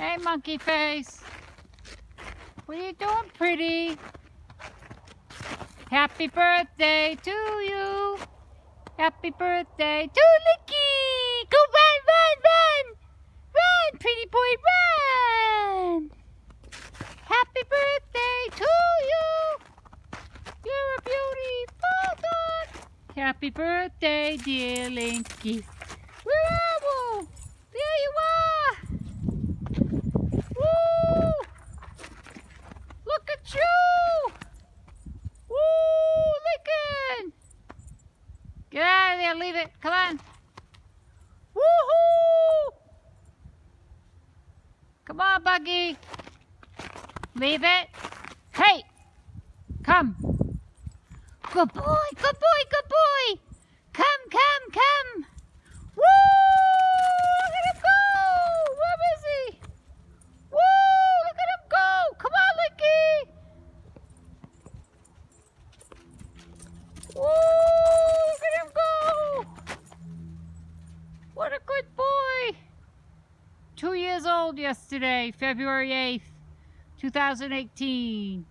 Hey, monkey face. What are you doing, pretty? Happy birthday to you. Happy birthday to Licky. Go run, run, run. Run, pretty boy, run. Happy birthday to you. You're a beautiful dog. Happy birthday, dear Linky. Where are you? There you are. Woo! Look at you. Woo! Lincoln! Get out of there, leave it. Come on. Woohoo! Come on, Buggy. Leave it. Hey! Come. Good boy, good boy, good boy. Come, come, come. Woo! Look at him go. Where is he? Woo! Look at him go. Come on, Licky. Woo! Look at him go. What a good boy. 2 years old yesterday, February 8th, 2018.